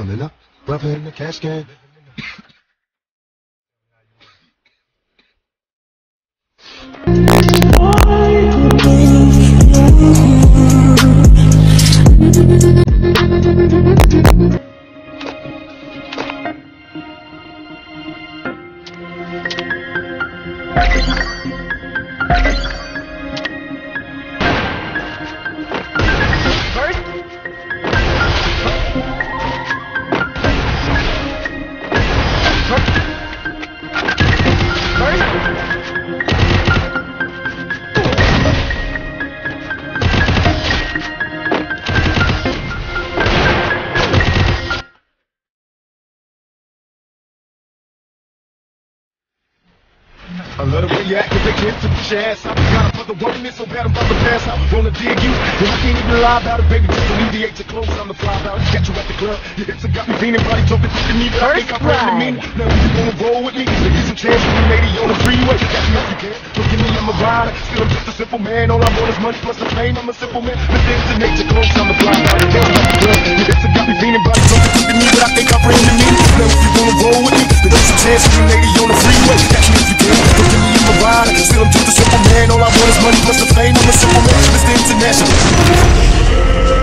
Coming up, brother in the cash game. I love the way you act, cause they can't push your ass out. Got for the woman, it's so bad I'm about to pass out. Wanna dig you, and I can't even lie about it, baby. Just alleviate your clothes, I'm the fly about it. Catch you at the club, your hips have got me feeling, body talking to me, but I think I'm running mean. Now you wanna roll with me, give me some chance with me, lady, on the freeway. Catch me if you can, don't give me, I'm a rider. Still, I'm just a simple man, all I want is money plus the fame. I'm a simple man, but things to nature close, I'm the fly about it. Catch you at the club, your hips have got me feeling, body talking to me, but I think I'm running mean. Now if you wanna roll with me, then give me some chance with me, lady, on the freeway. Catch me if you can, don't give me, I'm a rider. Still, I'm just a simple man, all I want is money plus the fame. I'm a simple man, Mr. International.